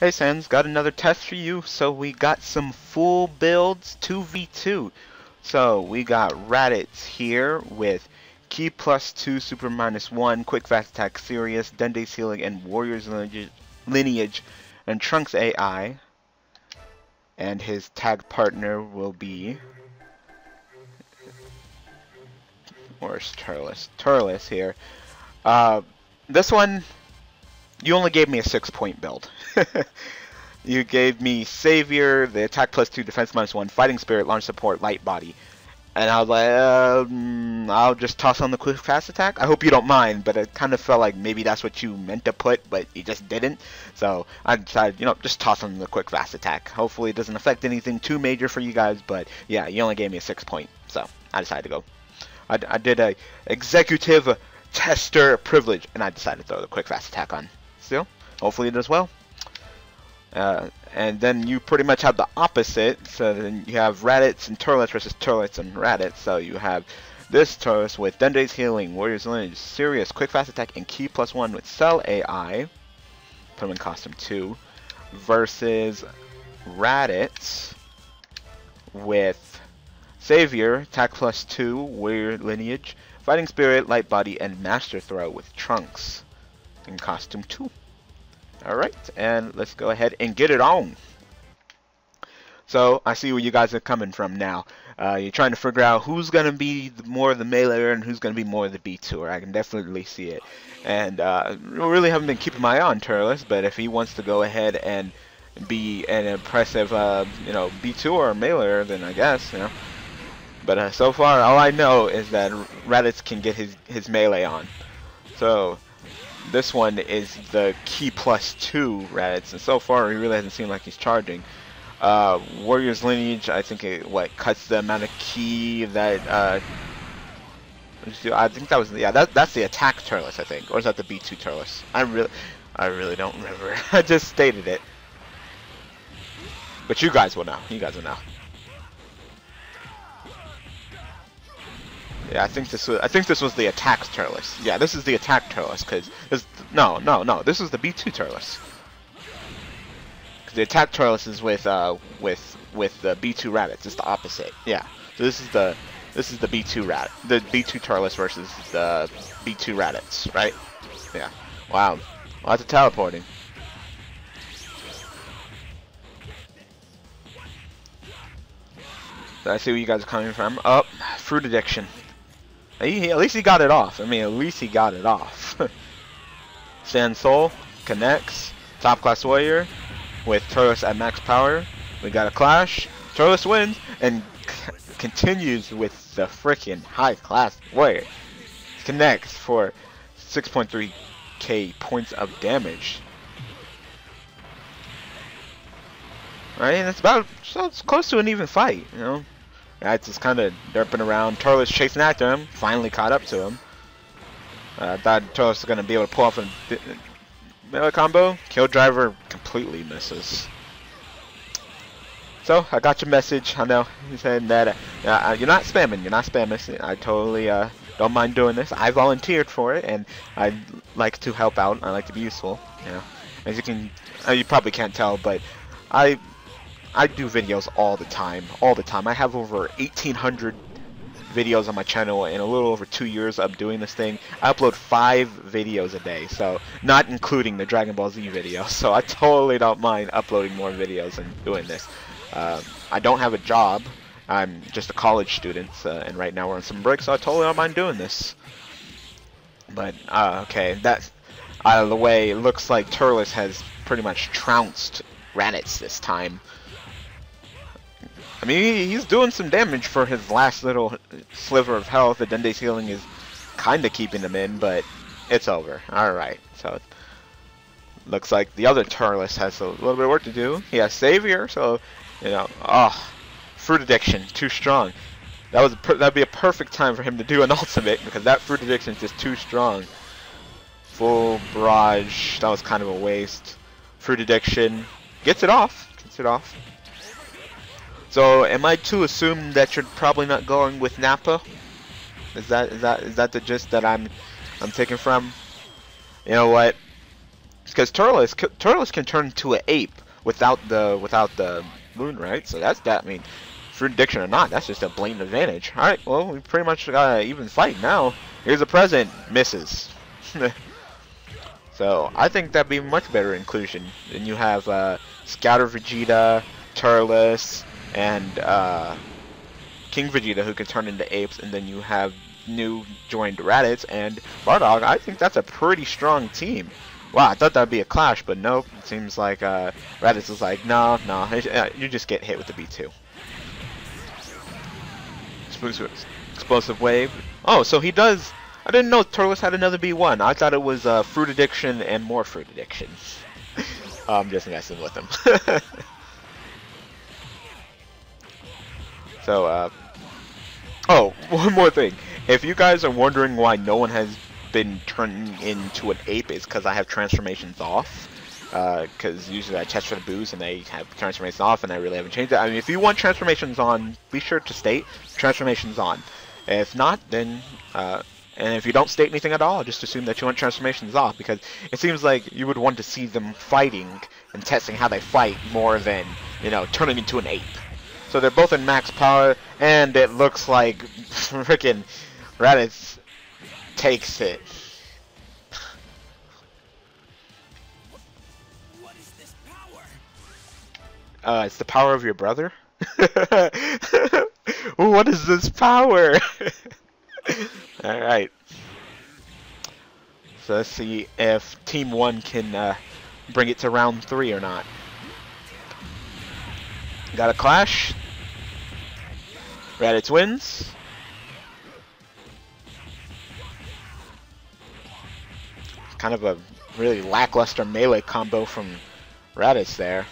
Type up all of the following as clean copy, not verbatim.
Hey Sans, got another test for you. So we got some full builds 2v2. So we got Raditz here with Key +2, Super -1, Quick Fast Attack, Serious, Dende Ceiling, and Warriors Lineage, and Trunks AI. And his tag partner will be, where's Turles? Turles here. This one, you only gave me a 6-point build. You gave me Savior, the attack +2, defense -1, fighting spirit, launch support, light body. And I was like, I'll just toss on the quick fast attack. I hope you don't mind, but it kind of felt like maybe that's what you meant to put, but you just didn't. So I decided, just toss on the quick fast attack. Hopefully it doesn't affect anything too major for you guys, but yeah, you only gave me a 6-point, so I decided to go. I did a executive tester privilege, and I decided to throw the quick fast attack on. Still, hopefully it does well. And then you pretty much have the opposite. So then you have Raditz and Turles versus Turles and Raditz. So you have this Turles with Dende's Healing, Warriors Lineage, Serious, Quick Fast Attack, and Key +1 with Cell AI. Put him in costume 2. Versus Raditz with Savior, Attack +2, Warrior Lineage, Fighting Spirit, Light Body, and Master Throw with Trunks in costume 2. Alright, and let's go ahead and get it on. So, I see where you guys are coming from now. You're trying to figure out who's going to be more of the meleeer and who's going to be more of the B2er. I can definitely see it. And really haven't been keeping my eye on Turles, but if he wants to go ahead and be an impressive, B2er or meleeer, then I guess, But so far, all I know is that Raditz can get his melee on. So this one is the Key +2 Raditz, and so far he really hasn't seemed like he's charging. Warriors Lineage, I think it cuts the amount of key that I think that was that's the attack Turles, I think, or is that the B2 Turles? I really don't remember. I just stated it, but you guys will know. You guys will know. Yeah, I think this was the attack Turles. Yeah, this is the attack Turles, because no, this is the B2 Turles. Because the attack Turles is with the B2 Raditz. It's the opposite. Yeah. So this is the B2 the B2 Turles versus the B2 Raditz, right? Yeah. Wow. Lots of teleporting. So I see where you guys are coming from. Oh, fruit addiction. At least he got it off. I mean, at least he got it off. Sand Soul connects. Top class warrior with Turles at max power. We got a clash. Turles wins and continues with the freaking high class warrior. Connects for 6.3k points of damage. Right, and it's close to an even fight, Raditz is kind of derping around. Turles chasing after him. Finally caught up to him. I thought Turles was going to be able to pull off a melee combo. Kill Driver completely misses. So, I got your message. I know you said that you're not spamming. You're not spamming. I totally don't mind doing this. I volunteered for it, and I like to help out. I like to be useful. As you probably can't tell, but I do videos all the time. I have over 1,800 videos on my channel in a little over 2 years of doing this thing. I upload 5 videos a day, so not including the Dragonball Z videos. So I totally don't mind uploading more videos and doing this. I don't have a job. I'm just a college student, and right now we're on some break, so I totally don't mind doing this. But, okay, that's out of the way. It looks like Turles has pretty much trounced Raditz this time. I mean, he's doing some damage for his last little sliver of health. The Dende's Healing is kind of keeping him in, but it's over. Alright, so looks like the other Turles has a little bit of work to do. He has Savior, so, Fruit Addiction, too strong. That'd be a perfect time for him to do an ultimate, because that Fruit Addiction is just too strong. Full Barrage, that was kind of a waste. Fruit Addiction, gets it off. So, am I to assume that you're probably not going with Nappa? Is that the gist that I'm taking from? You know what? because Turles can turn into an ape without the moon, right? So that's that. I mean, fruit addiction or not, that's just a blatant advantage. All right, well, we pretty much got an even fight now. Here's a present, misses. So I think that'd be much better inclusion. Then you have Scouter Vegeta, Turles, and King Vegeta, who can turn into apes, and then you have new joined Raditz and Bardock. I think that's a pretty strong team. Wow, I thought that'd be a clash, but nope. It seems like Raditz is like, no, you just get hit with the B2. Explosive wave. Oh, so he does. I didn't know Turles had another B1. I thought it was fruit addiction and more fruit addiction. I'm just messing with him. So, oh, one more thing. If you guys are wondering why no one has been turning into an ape, it's because I have transformations off. Because usually I test for the booze and they have transformations off, and I really haven't changed it. I mean, if you want transformations on, be sure to state transformations on. If not, then and if you don't state anything at all, just assume that you want transformations off, because it seems like you would want to see them fighting and testing how they fight more than, you know, turning into an ape. So they're both in max power, and it looks like frickin' Raditz takes it. What is this It's the power of your brother? What is this power? Alright. So let's see if Team 1 can bring it to round 3 or not. Got a clash. Raditz wins. Kind of a really lackluster melee combo from Raditz there.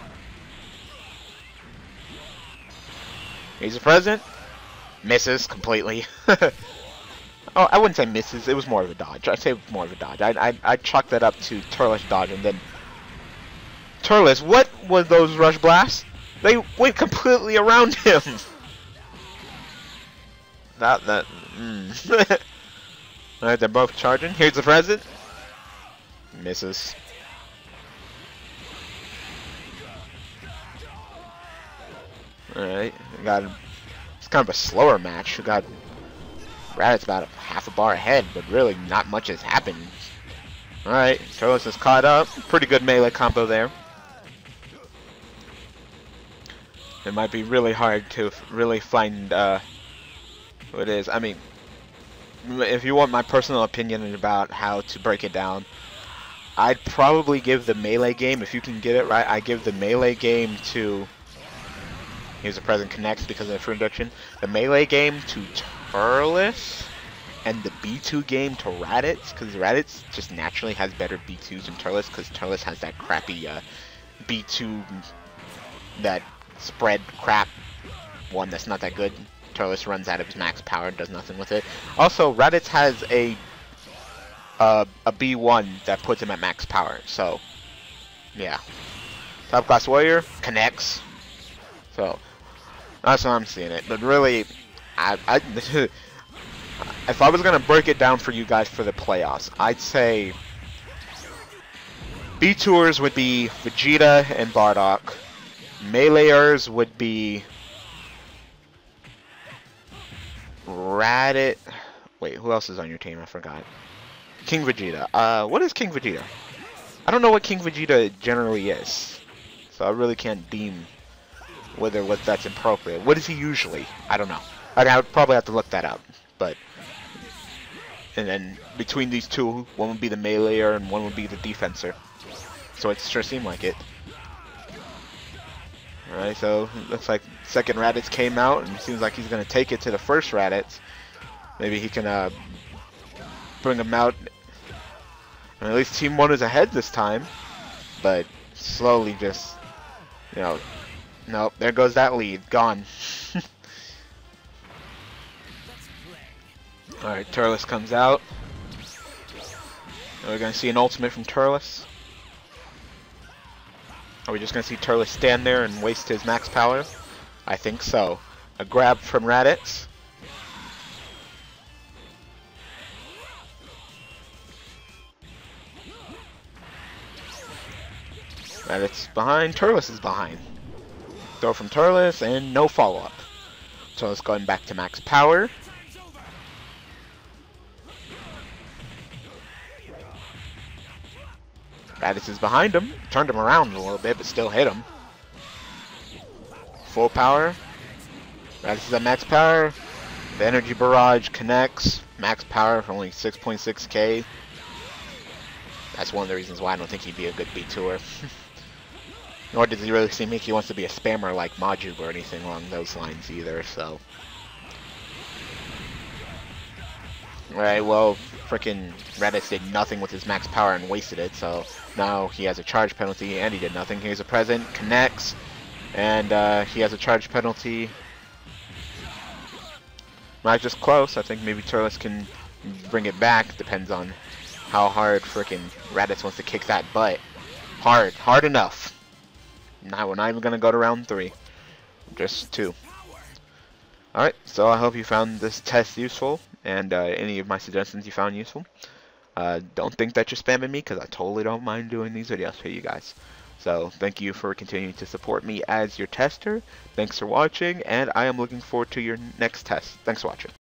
He's a present. Misses completely. Oh, I wouldn't say misses. It was more of a dodge. I'd say more of a dodge. I'd chalk that up to Turles dodge, and then Turles. What was those rush blasts? They went completely around him. Alright, they're both charging. Here's the present. Misses. Alright, it's kind of a slower match. We got Raditz about half a bar ahead, but really not much has happened. Alright, Turles is caught up. Pretty good melee combo there. It might be really hard to really find what it is. I mean, if you want my personal opinion about how to break it down, I'd probably give the melee game, if you can get it right, I give the melee game to, here's a present connects because of the fruit reduction, the melee game to Turles, and the B2 game to Raditz, because Raditz just naturally has better B2s than Turles, because Turles has that crappy B2, that spread crap one that's not that good. Turles runs out of his max power, does nothing with it. Also, Raditz has a B1 that puts him at max power, so yeah. Top class warrior connects, so that's how I'm seeing it. But really, if I was gonna break it down for you guys for the playoffs, I'd say B-Tours would be Vegeta and Bardock. Meleeers would be Raditz. Wait, who else is on your team? I forgot. King Vegeta. What is King Vegeta? I don't know what King Vegeta generally is, so I really can't deem whether that's appropriate. What is he usually? I don't know. I would probably have to look that up. But and then between these two, one would be the meleeer and one would be the defensor. So it sure seemed like it. Alright, so it looks like second Raditz came out, and it seems like he's going to take it to the first Raditz. Maybe he can bring him out. I mean, at least Team 1 is ahead this time, but slowly just, you know, nope, there goes that lead, gone. Alright, Turles comes out. Are we going to see an ultimate from Turles? Are we just going to see Turles stand there and waste his max power? I think so. A grab from Raditz. Raditz behind. Turles is behind. Throw from Turles and no follow-up. Turles going back to max power. Raditz is behind him. Turned him around a little bit, but still hit him. Full power. Raditz is at max power. The energy barrage connects. Max power for only 6.6k. That's one of the reasons why I don't think he'd be a good B2er. Nor does he really seem like he wants to be a spammer like Maju or anything along those lines either, so. Alright, well, frickin' Raditz did nothing with his max power and wasted it, so now he has a charge penalty and he did nothing. Here's a present, connects, and he has a charge penalty. Not just close. I think maybe Turles can bring it back. Depends on how hard frickin' Raditz wants to kick that butt. Hard enough. Now we're not even gonna go to round 3. Just 2. Alright, so I hope you found this test useful, and any of my suggestions you found useful. Don't think that you're spamming me, because I totally don't mind doing these videos for you guys. So, thank you for continuing to support me as your tester. Thanks for watching, and I am looking forward to your next test. Thanks for watching.